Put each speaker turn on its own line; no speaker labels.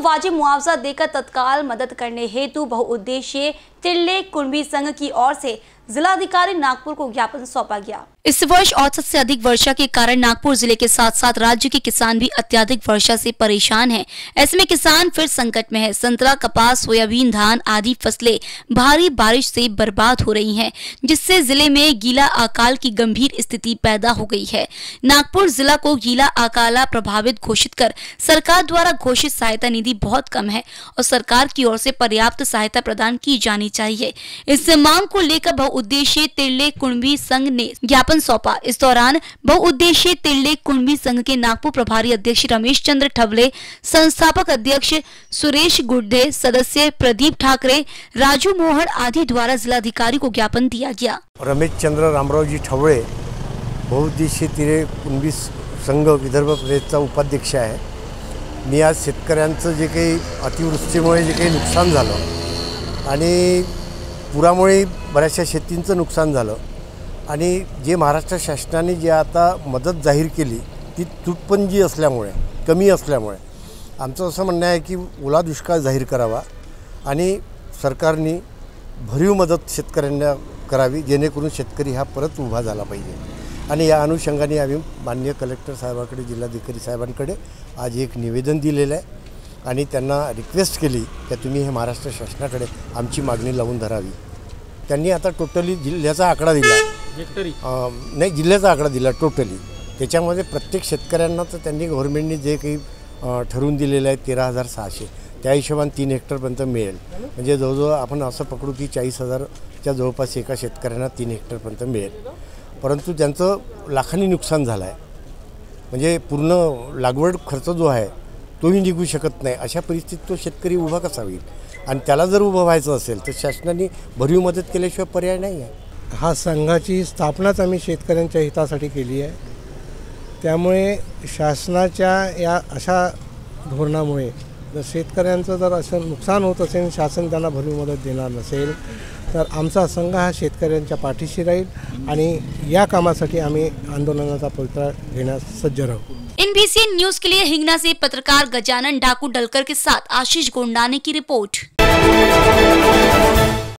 वाजिब मुआवजा देकर तत्काल मदद करने हेतु बहुउद्देशीय तिल्ले कुणबी संघ की ओर से जिलाधिकारी नागपुर को ज्ञापन सौंपा गया। इस वर्ष औसत से अधिक वर्षा के कारण नागपुर जिले के साथ साथ राज्य के किसान भी अत्यधिक वर्षा से परेशान हैं। ऐसे में किसान फिर संकट में है। संतरा, कपास, सोयाबीन, धान आदि फसलें भारी बारिश से बर्बाद हो रही हैं, जिससे जिले में गीला अकाल की गंभीर स्थिति पैदा हो गई है। नागपुर जिला को गीला अकाला प्रभावित घोषित कर सरकार द्वारा घोषित सहायता निधि बहुत कम है और सरकार की ओर से पर्याप्त सहायता प्रदान की जानी चाहिए। इस मांग को लेकर बहुउद्देशीय तिल्ले कुणबी संघ ने ज्ञापन सौंपा। इस दौरान बहुउद्देशीय तिल्ले कुणबी संघ के नागपुर प्रभारी अध्यक्ष रमेश चंद्र ठवले, संस्थापक अध्यक्ष सुरेश गुड्डे, सदस्य प्रदीप ठाकरे, राजू मोहन आदि द्वारा जिलाधिकारी को ज्ञापन दिया गया।
रमेश चंद्र रामरावजी ठवळे, बहुउद्देशीय तिल्ले कुणबी संघ विदर्भ प्रदेशचा उपाध्यक्ष आहे। मी आज शेतकऱ्यांचं जे काही अतिवृष्टीमुळे जे काही नुकसान झालं आणि पुरामुळे बऱ्याचशा शेतींचं नुकसान झालं आणि जे महाराष्ट्र शासनाने जे आता मदत जाहीर केली ती तुटपुंजी असल्यामुळे, कमी असल्यामुळे आमचं असं म्हणणं आहे की ओला दुष्काळ जाहीर करावा आणि सरकारने भरीव मदत शेतकऱ्यांना करावी, जेणेकरून शेतकरी हा परत उभा झाला पाहिजे। आणि या अनुषंगाने आम्ही माननीय कलेक्टर साहेबांकडे, जिल्हाधिकारी साहेबांकडे आज एक निवेदन दिलेलं आहे आणि त्यांना रिक्वेस्ट केली की तुम्ही हे महाराष्ट्र शासनाकडे आमची मागणी लावून धरावी। त्यांनी आता टोटली जिल्ह्याचा आकडा दिला, नाही जिल्ह्याचा आकडा दिला टोटली। त्याच्यामध्ये प्रत्येक शेतकऱ्यांना तर त्यांनी गव्हर्नमेंटने जे काही ठरवून दिलेलं आहे 13,600 त्या हिशोबाने 3 हेक्टरपर्यंत मिळेल। म्हणजे जवळजवळ आपण असं पकडू की 40,000च्या जवळपास एका शेतकऱ्यांना 3 हेक्टरपर्यंत मिळेल। परंतु त्यांचं लाखांनी नुकसान झालं आहे, म्हणजे पूर्ण लागवड खर्च जो आहे तोही निघू शकत नाही। अशा परिस्थितीत तो शेतकरी उभा कसा होईल आणि त्याला जर उभं व्हायचं असेल तर शासनाने भरीव मदत केल्याशिवाय पर्याय नाही आहे।
हा संघाची स्थापनाच आम्ही शेतकऱ्यांच्या हितासाठी केली आहे। त्यामुळे शासनाच्या या अशा धोरणामुळे जर शेतकऱ्यांचं जर असं नुकसान होत असेल, शासन त्यांना भरीव मदत देणार नसेल तर आमचा संघ हा शेतकऱ्यांच्या पाठीशी राहील आणि या कामासाठी आम्ही आंदोलनाचा पवित्रा घेण्यास सज्ज राहू।
NBCN न्यूज के लिए हिंगना से पत्रकार गजानन डाकू डलकर के साथ आशीष गोंडाने की रिपोर्ट।